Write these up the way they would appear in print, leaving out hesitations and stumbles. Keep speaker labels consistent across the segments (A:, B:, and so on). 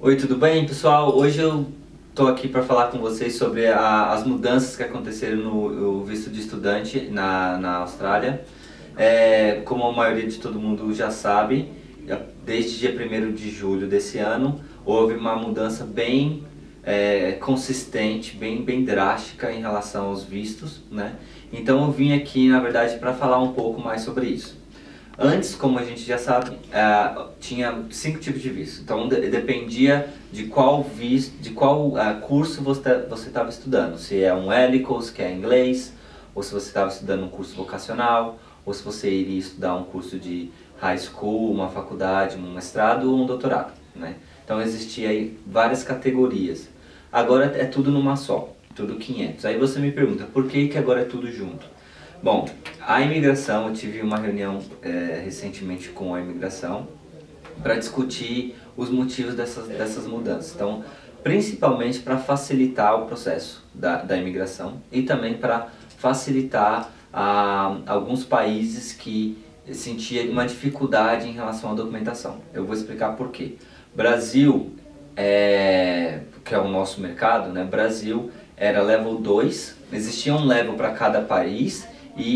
A: Oi, tudo bem, pessoal? Hoje eu estou aqui para falar com vocês sobre as mudanças que aconteceram no visto de estudante na Austrália. Como a maioria de todo mundo já sabe, desde dia 1º de julho desse ano, houve uma mudança bem consistente, bem drástica em relação aos vistos, né? Então eu vim aqui, na verdade, para falar um pouco mais sobre isso. Antes, como a gente já sabe, tinha 5 tipos de visto. Então dependia de qual visto, de qual curso você estava estudando. Se é um ELICOS, que é inglês, ou se você estava estudando um curso vocacional, ou se você iria estudar um curso de high school, uma faculdade, um mestrado ou um doutorado, né? Então existia aí várias categorias. Agora é tudo numa só, tudo 500. Aí você me pergunta, por que agora é tudo junto? Bom, a imigração, eu tive uma reunião recentemente com a imigração para discutir os motivos dessas mudanças. Então, principalmente para facilitar o processo da imigração e também para facilitar alguns países que sentiam uma dificuldade em relação à documentação. Eu vou explicar por quê. Brasil, que é o nosso mercado, né? Brasil era level 2, existia um level para cada país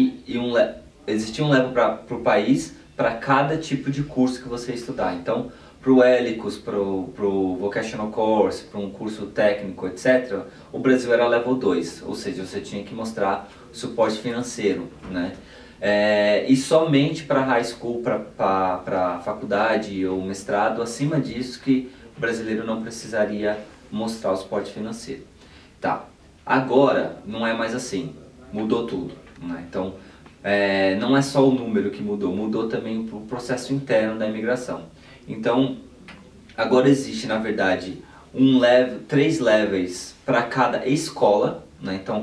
A: existia um level para o país para cada tipo de curso que você estudar. Então, para o ELICOS, para o Vocational Course, para um curso técnico, etc., o Brasil era level 2, ou seja, você tinha que mostrar suporte financeiro, né? E somente para high school, para faculdade ou mestrado, acima disso que o brasileiro não precisaria mostrar o suporte financeiro. Tá, agora não é mais assim, mudou tudo, né? Então, não é só o número que mudou também o processo interno da imigração. Então, agora existe, na verdade, 3 levels para cada escola, né? Então,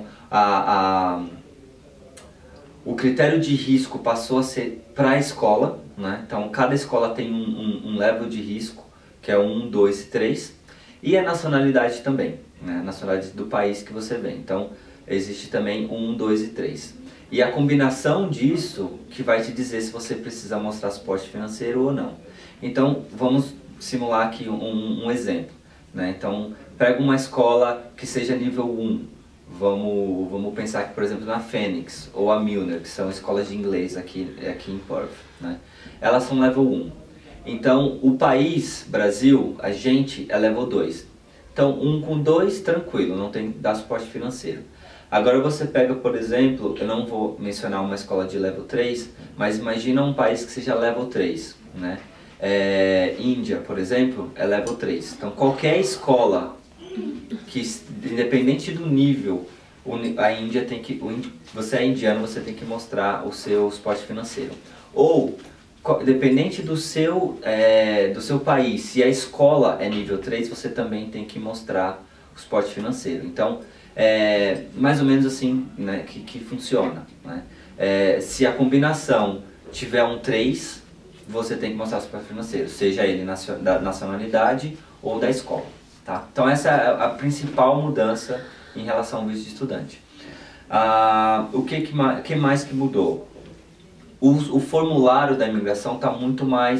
A: o critério de risco passou a ser para a escola, né? Então, cada escola tem um level de risco, que é 1, 2 e 3, e a nacionalidade também, né? A nacionalidade do país que você vem. Então, existe também 1, 2 e 3. E a combinação disso que vai te dizer se você precisa mostrar suporte financeiro ou não. Então, vamos simular aqui um exemplo, né? Então, pega uma escola que seja nível 1. Vamos pensar que, por exemplo, na Phoenix ou a Milner, que são escolas de inglês aqui em Perth, né? Elas são level 1. Então, o país, Brasil, a gente é level 2. Então, 1 com 2, tranquilo, não tem que dar suporte financeiro. Agora você pega, por exemplo, eu não vou mencionar uma escola de level 3, mas imagina um país que seja level 3, né? Índia, por exemplo, é level 3. Então, qualquer escola, independente do nível, a Índia tem que, você é indiano, você tem que mostrar o seu suporte financeiro. Ou, dependente do seu país, se a escola é nível 3, você também tem que mostrar o suporte financeiro. Então, mais ou menos assim, né, que funciona, né? Se a combinação tiver um 3, você tem que mostrar o suporte financeiro, seja ele da nacionalidade ou da escola, tá? Então essa é a principal mudança em relação ao visto de estudante. O que mais que mudou? O formulário da imigração está muito mais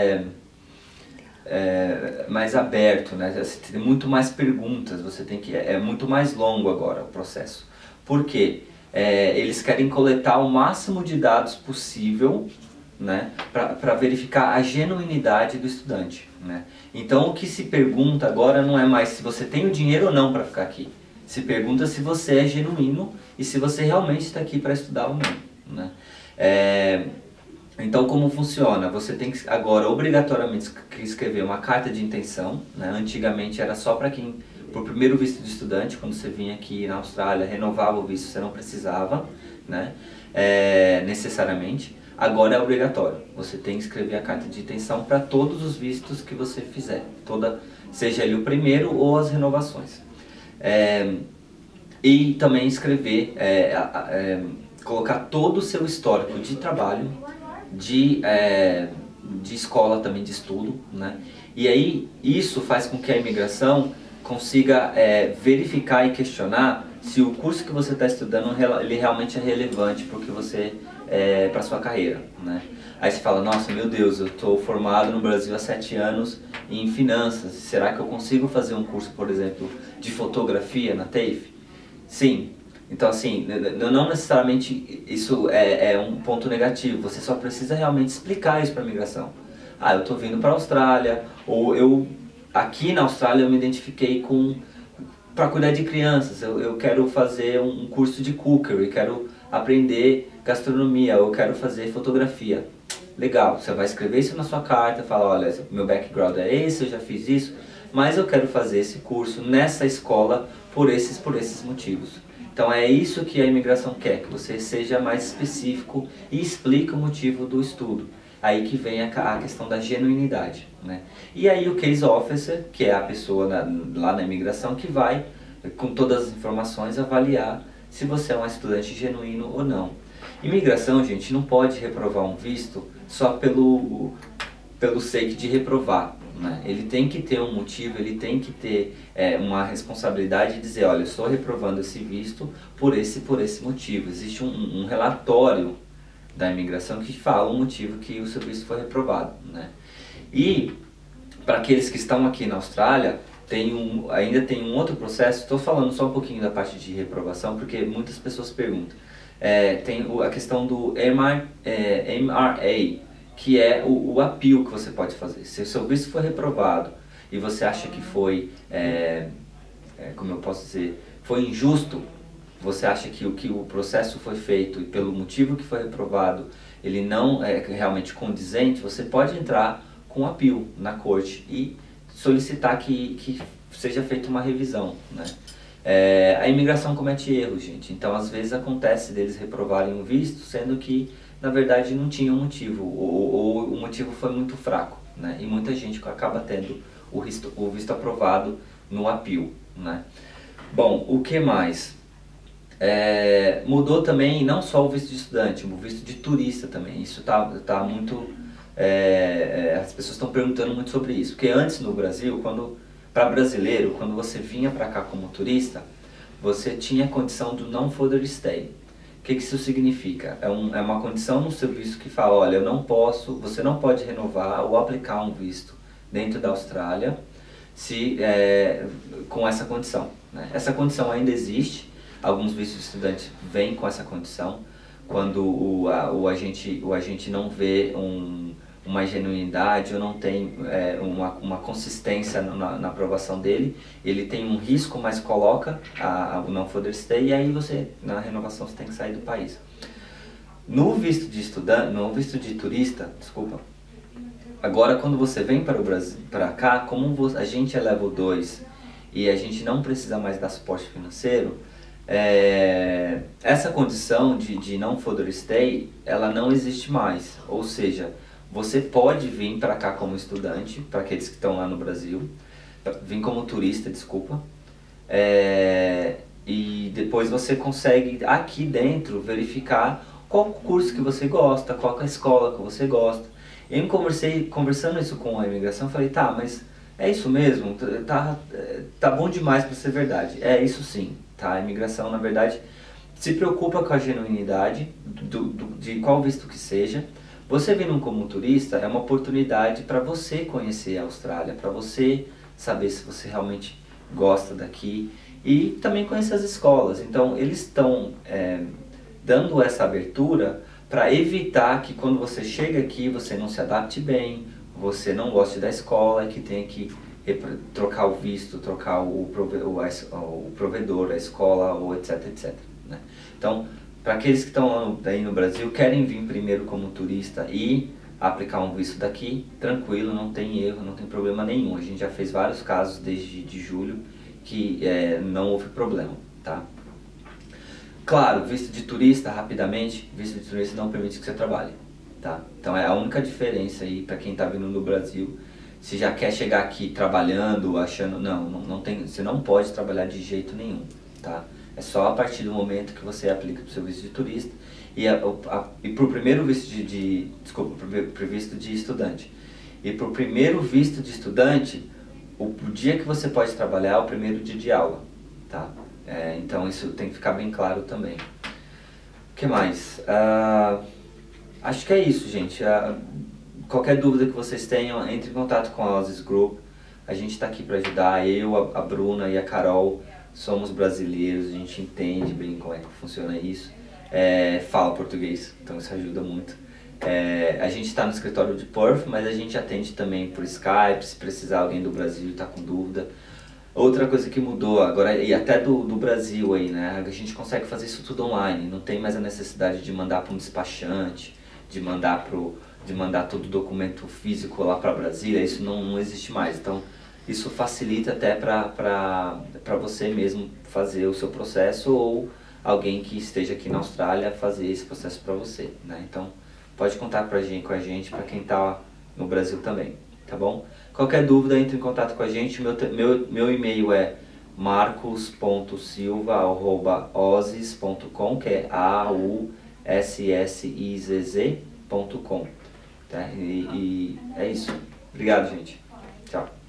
A: mais aberto, né? Você tem muito mais perguntas, é muito mais longo agora o processo. Por quê? Eles querem coletar o máximo de dados possível, né, para verificar a genuinidade do estudante, né? Então o que se pergunta agora não é mais se você tem o dinheiro ou não para ficar aqui. Se pergunta se você é genuíno e se você realmente está aqui para estudar ou não, né? Então, como funciona? Você tem que agora obrigatoriamente escrever uma carta de intenção, né? Antigamente era só para por primeiro visto de estudante, quando você vinha aqui na Austrália, renovava o visto, você não precisava, né? Necessariamente. Agora é obrigatório. Você tem que escrever a carta de intenção para todos os vistos que você fizer, seja ele o primeiro ou as renovações. E também escrever, colocar todo o seu histórico de trabalho, de escola também, de estudo, né? E aí isso faz com que a imigração consiga verificar e questionar se o curso que você está estudando ele realmente é relevante para o que você para sua carreira, né? Aí você fala, nossa, meu Deus, eu estou formado no Brasil há 7 anos em finanças, será que eu consigo fazer um curso, por exemplo, de fotografia na TAFE? Sim. Então, assim, não necessariamente isso é um ponto negativo, você só precisa realmente explicar isso para a imigração. Ah, eu estou vindo para a Austrália, ou aqui na Austrália eu me identifiquei para cuidar de crianças, eu quero fazer um curso de cookery, quero aprender gastronomia, eu quero fazer fotografia. Legal, você vai escrever isso na sua carta, fala, olha, meu background é esse, eu já fiz isso, mas eu quero fazer esse curso nessa escola por esses motivos. Então é isso que a imigração quer, que você seja mais específico e explique o motivo do estudo. Aí que vem a questão da genuinidade, né? E aí o case officer, que é a pessoa lá na imigração, que vai, com todas as informações, avaliar se você é um estudante genuíno ou não. Imigração, gente, não pode reprovar um visto só pelo sake de reprovar, né? Ele tem que ter um motivo, ele tem que ter uma responsabilidade de dizer, olha, eu estou reprovando esse visto por esse motivo. Existe um relatório da imigração que fala o motivo que o seu visto foi reprovado, né? E para aqueles que estão aqui na Austrália, ainda tem um outro processo. Estou falando só um pouquinho da parte de reprovação, porque muitas pessoas perguntam. Tem a questão do MRA, que é o appeal que você pode fazer. Se o seu visto foi reprovado e você acha que foi, como eu posso dizer, foi injusto, você acha que o processo foi feito e pelo motivo que foi reprovado, ele não é realmente condizente, você pode entrar com appeal na corte e solicitar que seja feita uma revisão, né? A imigração comete erros, gente, então às vezes acontece deles reprovarem um visto, sendo que na verdade não tinha um motivo, ou o motivo foi muito fraco, né? E muita gente acaba tendo o visto aprovado no appeal, né? Bom, o que mais? Mudou também não só o visto de estudante, o visto de turista também. Isso tá muito... as pessoas estão perguntando muito sobre isso, porque antes no Brasil, para brasileiro, quando você vinha para cá como turista, você tinha a condição do não further stay. O que isso significa? É uma condição no seu visto que fala, olha, você não pode renovar ou aplicar um visto dentro da Austrália com essa condição, né? Essa condição ainda existe, alguns vistos de estudante vêm com essa condição, quando o agente não vê uma genuinidade ou não tem uma consistência na aprovação dele, ele tem um risco, mas coloca o não further stay, e aí na renovação você tem que sair do país. No visto de estudante, no visto de turista, desculpa, agora quando você vem para o Brasil, para cá, como a gente é level 2 e a gente não precisa mais dar suporte financeiro, essa condição de não further stay, ela não existe mais, ou seja, você pode vir para cá como estudante, para aqueles que estão lá no Brasil, vir como turista, desculpa, e depois você consegue aqui dentro verificar qual curso que você gosta, qual é a escola que você gosta. Eu conversando isso com a imigração, falei, tá, mas é isso mesmo? Tá bom demais para ser verdade. É isso sim, tá? A imigração, na verdade, se preocupa com a genuinidade de qual visto que seja. Você vindo como turista é uma oportunidade para você conhecer a Austrália, para você saber se você realmente gosta daqui e também conhecer as escolas. Então eles estão dando essa abertura para evitar que quando você chega aqui você não se adapte bem, você não goste da escola e que tenha que trocar o visto, trocar o provedor, a escola, ou etc, etc, né? Então, para aqueles que estão aí no Brasil, querem vir primeiro como turista e aplicar um visto daqui, tranquilo, não tem erro, não tem problema nenhum. A gente já fez vários casos desde julho que não houve problema, tá? Claro, visto de turista, rapidamente, visto de turista não permite que você trabalhe, tá? Então é a única diferença aí para quem está vindo no Brasil. Se já quer chegar aqui trabalhando, achando... Não tem, você não pode trabalhar de jeito nenhum, tá? É só a partir do momento que você aplica para o seu visto de turista e para o primeiro visto pro visto de estudante. E para o primeiro visto de estudante, o dia que você pode trabalhar é o primeiro dia de aula, tá? Então isso tem que ficar bem claro também. O que mais? Acho que é isso, gente. Qualquer dúvida que vocês tenham, entre em contato com a Ozzy Group. A gente está aqui para ajudar. Eu, a Bruna e a Carol somos brasileiros, a gente entende bem como é que funciona isso. Fala português, então isso ajuda muito. A gente está no escritório de Perth, mas a gente atende também por Skype, se precisar alguém do Brasil e está com dúvida. Outra coisa que mudou agora, e até do Brasil aí, né? A gente consegue fazer isso tudo online, não tem mais a necessidade de mandar para um despachante, de mandar todo o documento físico lá para Brasília, isso não existe mais. Então, isso facilita até para você mesmo fazer o seu processo ou alguém que esteja aqui na Austrália fazer esse processo para você, né? Então, pode contar com a gente, para quem está no Brasil também, tá bom? Qualquer dúvida, entre em contato com a gente. Meu e-mail é marcos.silva@ozsis.com, que é AUSSIZZ.com, tá? E é isso. Obrigado, gente. Tchau.